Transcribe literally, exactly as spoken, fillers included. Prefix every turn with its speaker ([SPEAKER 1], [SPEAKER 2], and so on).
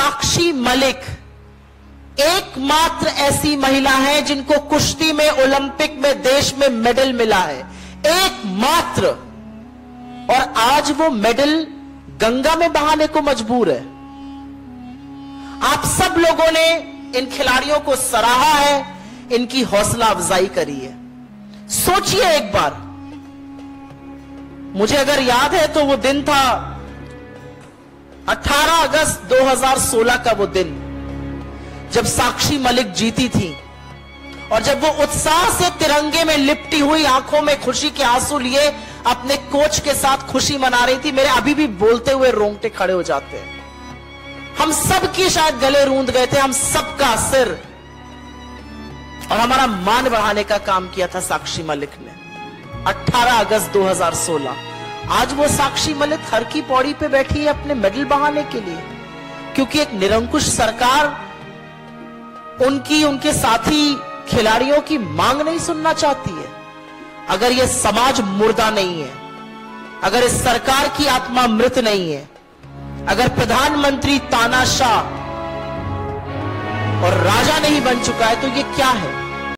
[SPEAKER 1] साक्षी मलिक एकमात्र ऐसी महिला है जिनको कुश्ती में ओलंपिक में देश में मेडल मिला है, एकमात्र। और आज वो मेडल गंगा में बहाने को मजबूर है। आप सब लोगों ने इन खिलाड़ियों को सराहा है, इनकी हौसला अफजाई करी है। सोचिए एक बार, मुझे अगर याद है तो वो दिन था अठारह अगस्त दो हज़ार सोलह का वो दिन, जब साक्षी मलिक जीती थी और जब वो उत्साह से तिरंगे में लिपटी हुई आंखों में खुशी के आंसू लिए अपने कोच के साथ खुशी मना रही थी। मेरे अभी भी बोलते हुए रोंगटे खड़े हो जाते हैं। हम सब की शायद गले रूंध गए थे, हम सबका सिर और हमारा मान बढ़ाने का काम किया था साक्षी मलिक ने। अठारह अगस्त दो हज़ार सोलह, आज वो साक्षी मलिक हर की पौड़ी पे बैठी है अपने मेडल बहाने के लिए, क्योंकि एक निरंकुश सरकार उनकी, उनके साथी खिलाड़ियों की मांग नहीं सुनना चाहती है। अगर यह समाज मुर्दा नहीं है, अगर इस सरकार की आत्मा मृत नहीं है, अगर प्रधानमंत्री तानाशाह और राजा नहीं बन चुका है, तो ये क्या है?